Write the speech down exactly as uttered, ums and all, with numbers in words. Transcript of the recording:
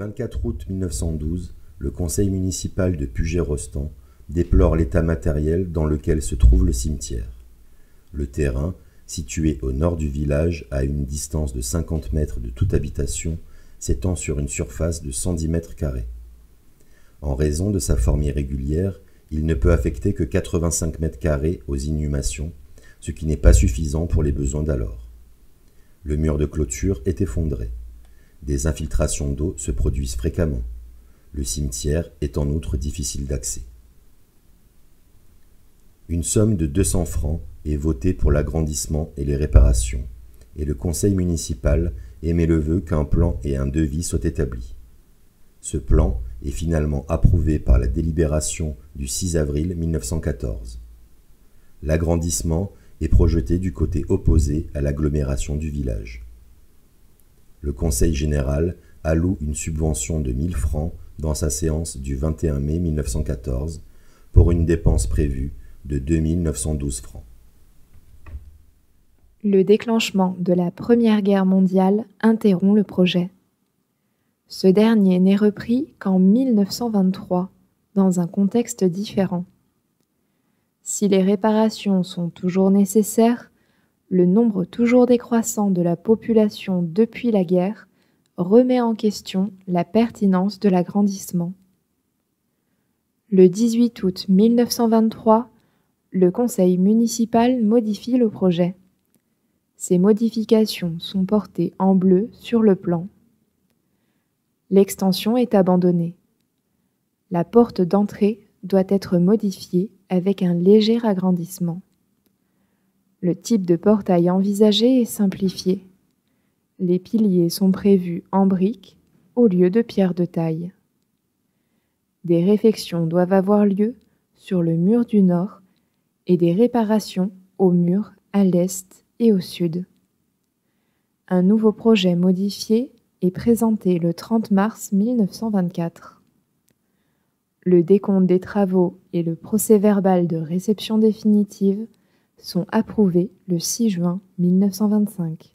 vingt-quatre août mille neuf cent douze, le conseil municipal de Puget-Rostan déplore l'état matériel dans lequel se trouve le cimetière. Le terrain, situé au nord du village à une distance de cinquante mètres de toute habitation, s'étend sur une surface de cent dix mètres carrés. En raison de sa forme irrégulière, il ne peut affecter que quatre-vingt-cinq mètres carrés aux inhumations, ce qui n'est pas suffisant pour les besoins d'alors. Le mur de clôture est effondré. Des infiltrations d'eau se produisent fréquemment. Le cimetière est en outre difficile d'accès. Une somme de deux cents francs est votée pour l'agrandissement et les réparations, et le conseil municipal émet le vœu qu'un plan et un devis soient établis. Ce plan est finalement approuvé par la délibération du six avril mille neuf cent quatorze. L'agrandissement est projeté du côté opposé à l'agglomération du village. Le conseil général alloue une subvention de mille francs dans sa séance du vingt et un mai mille neuf cent quatorze pour une dépense prévue de deux mille neuf cent douze francs. Le déclenchement de la Première Guerre mondiale interrompt le projet. Ce dernier n'est repris qu'en mille neuf cent vingt-trois, dans un contexte différent. Si les réparations sont toujours nécessaires, le nombre toujours décroissant de la population depuis la guerre remet en question la pertinence de l'agrandissement. Le dix-huit août mille neuf cent vingt-trois, le conseil municipal modifie le projet. Ces modifications sont portées en bleu sur le plan. L'extension est abandonnée. La porte d'entrée doit être modifiée avec un léger agrandissement. Le type de portail envisagé est simplifié. Les piliers sont prévus en briques au lieu de pierres de taille. Des réfections doivent avoir lieu sur le mur du nord et des réparations au mur à l'est et au sud. Un nouveau projet modifié est présenté le trente mars mille neuf cent vingt-quatre. Le décompte des travaux et le procès-verbal de réception définitive sont approuvés le six juin mille neuf cent vingt-cinq.